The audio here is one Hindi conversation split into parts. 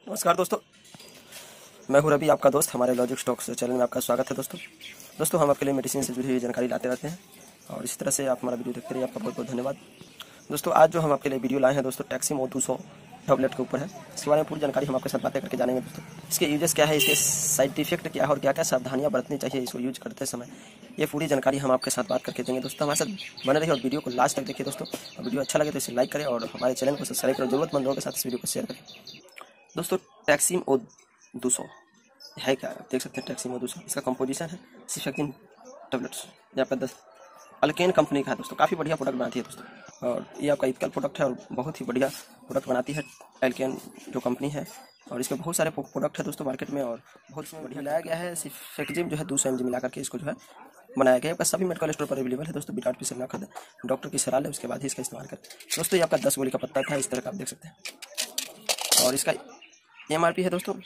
नमस्कार दोस्तों, मैं हूं रवि, आपका दोस्त। हमारे लॉजिक स्टॉक्स चैनल में आपका स्वागत है दोस्तों। हम आपके लिए मेडिसिन से जुड़ी हुई जानकारी लाते रहते हैं और इसी तरह से आप हमारा वीडियो देखते रहिए। आपका बहुत बहुत धन्यवाद दोस्तों। आज जो हम आपके लिए वीडियो लाए हैं दोस्तों, टैक्सिम O200 टैबलेट के ऊपर है। इसके बारे में पूरी जानकारी हम आपके साथ बातें करके जानेंगे दोस्तों। इसके यूजेस क्या है, इसके साइड इफेक्ट क्या है और क्या क्या सावधानियां बरतनी चाहिए इसको यूज करते समय, ये पूरी जानकारी हम आपके साथ बात करके देंगे दोस्तों। हमारे साथ बने रहिए और वीडियो को लास्ट तक देखिए दोस्तों। और वीडियो अच्छा लगे तो इसे लाइक करें और हमारे चैनल को सब्सक्राइब करें। जरूरतमंद लोगों के साथ इस वीडियो को शेयर करें दोस्तों। टैक्सिम O200 है क्या, देख सकते हैं। टैक्सिम O200 इसका कंपोजिशन है सिफेक्टिन टैबलेट्स। ये आपका 10 अल्केन कंपनी का है दोस्तों। काफ़ी बढ़िया प्रोडक्ट बनाती है दोस्तों और ये आपका इथिकल प्रोडक्ट है और बहुत ही बढ़िया प्रोडक्ट बनाती है अल्केन जो कंपनी है। और इसके बहुत सारे प्रोडक्ट है दोस्तों मार्केट में और बहुत बढ़िया लाया गया है। सिफेक्जिम जो है 200 mg मिला करके इसको जो है बनाया गया है। आपका सभी मेडिकल स्टोर पर अवेलेबल है दोस्तों। बिना आर्टिफिशियल ना खरीदें, डॉक्टर की सलाह लें, उसके बाद ही इसका इस्तेमाल करें दोस्तों। ये आपका 10 गोली का पत्ता था, इस तरह का आप देख सकते हैं। और इसका MRP है दोस्तों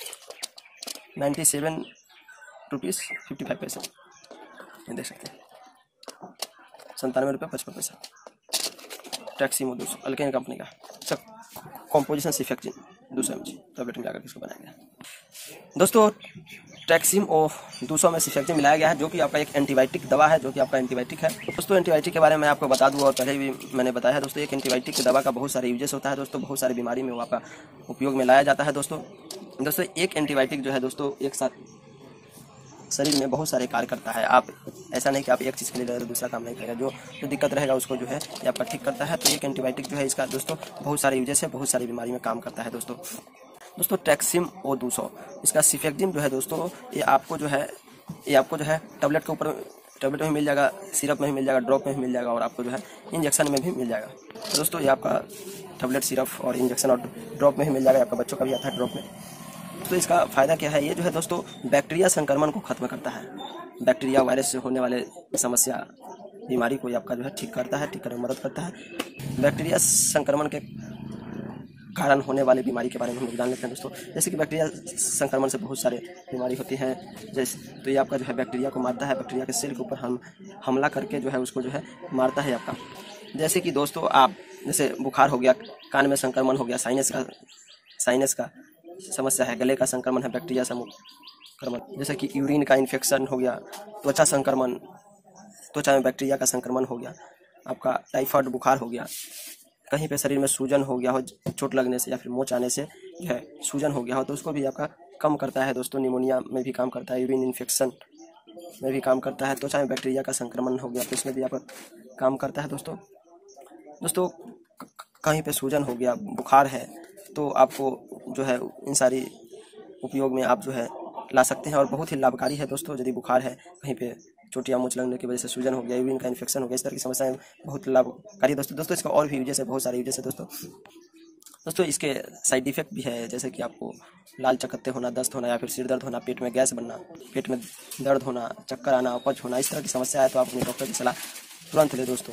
97 रुपीज़ 55 पैसे, ये देख सकते हैं। 97 रुपये 55 पैसा। टैक्सिम O200 अल्केन कंपनी का सब कॉम्पोजिशन सिफेक्जिन 200 mg टैबलेट मिला कर इसको बनाया गया दोस्तों। टैक्सिम O200 में सिफेक्जिन मिलाया गया है जो कि आपका एक एंटीबायोटिक दवा है, जो कि आपका एंटीबायोटिक है दोस्तों। एंटीबायोटिक के बारे में आपको बता दूं और पहले भी मैंने बताया है दोस्तों। एक एंटीबायोटिक की दवा का बहुत सारे यूजेस होता है दोस्तों। बहुत सारी बीमारी में वो आपका उपयोग में लाया जाता है दोस्तों। एक एंटीबायोटिक जो है दोस्तों एक साथ शरीर में बहुत सारे कार्य करता है। आप ऐसा नहीं कि आप एक चीज़ के लिए तो दूसरा काम नहीं करेगा। जो दिक्कत रहेगा उसको जो है ये आपका ठीक करता है। तो एक एंटीबायोटिक जो है इसका दोस्तों बहुत सारे यूजेस है, बहुत सारी बीमारी में काम करता है दोस्तों। टैक्सिम O200 इसका सिफेक्जिन जो है दोस्तों, ये आपको जो है टैबलेट के ऊपर, टैबलेट में मिल जाएगा, सिरप में भी मिल जाएगा, ड्रॉप में भी मिल जाएगा और आपको जो है इंजेक्शन में भी मिल जाएगा दोस्तों। ये आपका टैबलेट, सिरप और इंजेक्शन और ड्रॉप में भी मिल जाएगा। आपका बच्चों का भी आता है ड्रॉप में। तो इसका फ़ायदा क्या है, ये जो है दोस्तों बैक्टीरिया संक्रमण को खत्म करता है। बैक्टीरिया वायरस से होने वाले समस्या, बीमारी को आपका जो है ठीक करता है, ठीक करने में मदद करता है। बैक्टीरिया संक्रमण के कारण होने वाली बीमारी के बारे में हम लोग जान लेते हैं दोस्तों। जैसे कि बैक्टीरिया संक्रमण से बहुत सारे बीमारी होती हैं जैसे, तो ये आपका जो है बैक्टीरिया को मारता है। बैक्टीरिया के सेल के ऊपर हम हमला करके जो है उसको जो है मारता है आपका। जैसे कि दोस्तों आप जैसे बुखार हो गया, कान में संक्रमण हो गया, साइनस का समस्या है, गले का संक्रमण है, बैक्टीरिया संक्रमण, जैसे कि यूरिन का इन्फेक्शन हो गया, त्वचा संक्रमण, त्वचा में बैक्टीरिया का संक्रमण हो गया, आपका टाइफाइड बुखार हो गया, कहीं पे शरीर में सूजन हो गया हो चोट लगने से या फिर मोच आने से जो है सूजन हो गया हो, तो उसको भी आपका कम करता है दोस्तों। निमोनिया में भी काम करता है, यूरिन इन्फेक्शन में भी काम करता है। त्वचा में बैक्टीरिया का संक्रमण हो गया तो इसमें भी आपका काम करता है दोस्तों। कहीं पे सूजन हो गया, बुखार है, तो आपको जो है इन सारी उपयोग में आप जो है ला सकते हैं और बहुत ही लाभकारी है दोस्तों। यदि बुखार है, कहीं पे चोट या मोच लगने की वजह से सूजन हो गया, यूरिन का इन्फेक्शन हो गया, इस तरह की समस्याएं बहुत लाभकारी दोस्तों। इसका और भी यूजेस है, बहुत सारे यूजेस है दोस्तों। इसके साइड इफेक्ट भी है, जैसे कि आपको लाल चकत्ते होना, दस्त होना या फिर सिर दर्द होना, पेट में गैस बनना, पेट में दर्द होना, चक्कर आना, अपच होना, इस तरह की समस्या है तो आप अपने डॉक्टर की सलाह तुरंत ले दोस्तों।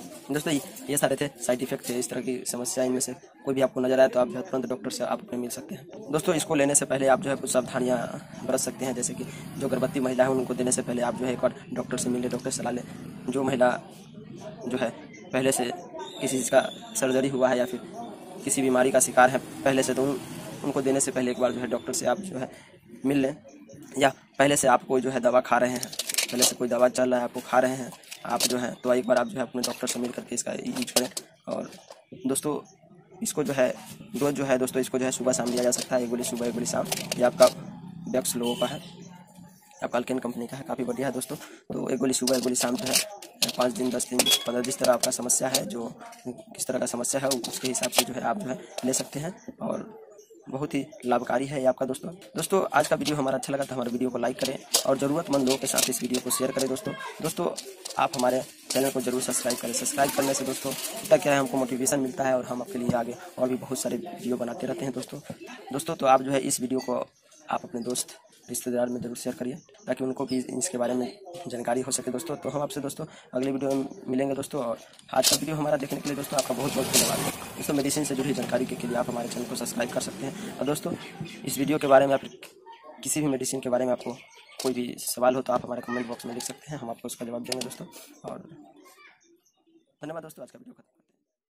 ये सारे थे साइड इफेक्ट थे। इस तरह की समस्या इनमें से कोई भी आपको नजर आए तो आप जो है तुरंत डॉक्टर से आप अपने मिल सकते हैं दोस्तों। इसको लेने से पहले आप जो है कुछ सावधानियां बरत सकते हैं, जैसे कि जो गर्भवती महिला है उनको देने से पहले आप जो है एक बार डॉक्टर से मिले, डॉक्टर से सलाह लें। जो महिला जो है पहले से किसी चीज़ का सर्जरी हुआ है या फिर किसी बीमारी का शिकार है पहले से, तो उनको देने से पहले एक बार जो है डॉक्टर से आप जो है मिल लें। या पहले से आप कोई जो है दवा खा रहे हैं, पहले से कोई दवा चल रहा है, आपको खा रहे हैं आप जो है, तो एक बार आप जो है अपने डॉक्टर से मिल करके इसका यूज करें। और दोस्तों इसको जो है डोज जो है दोस्तों, इसको जो है सुबह शाम दिया जा सकता है। एक गोली सुबह, एक गोली शाम। ये आपका बैक्स लोगों का है, आपका अल्केन कंपनी का है, काफ़ी बढ़िया है दोस्तों। तो एक गोली सुबह, एक गोली शाम जो है 5 दिन, 10 दिन, 15 जिस तरह आपका समस्या है, जो किस तरह का समस्या है उसके हिसाब से जो है आप जो है ले सकते हैं और बहुत ही लाभकारी है ये आपका दोस्तों। आज का वीडियो हमारा अच्छा लगा तो हमारे वीडियो को लाइक करें और ज़रूरतमंद लोगों के साथ इस वीडियो को शेयर करें दोस्तों। आप हमारे चैनल को जरूर सब्सक्राइब करें। सब्सक्राइब करने से दोस्तों क्या है, हमको मोटिवेशन मिलता है और हम आपके लिए आगे और भी बहुत सारे वीडियो बनाते रहते हैं दोस्तों। तो आप जो है इस वीडियो को आप अपने दोस्त रिश्तेदार में जरूर शेयर करिए ताकि उनको भी इसके बारे में जानकारी हो सके दोस्तों। तो हम आपसे दोस्तों अगले वीडियो में मिलेंगे दोस्तों। और आज का वीडियो हमारा देखने के लिए दोस्तों आपका बहुत बहुत धन्यवाद दोस्तों। मेडिसिन से जुड़ी जानकारी के लिए आप हमारे चैनल को सब्सक्राइब कर सकते हैं। और दोस्तों इस वीडियो के बारे में आप किसी भी मेडिसिन के बारे में आपको कोई भी सवाल हो तो आप हमारे कमेंट बॉक्स में लिख सकते हैं, हम आपको उसका जवाब देंगे दोस्तों। और धन्यवाद दोस्तों। आज का वीडियो खत्म।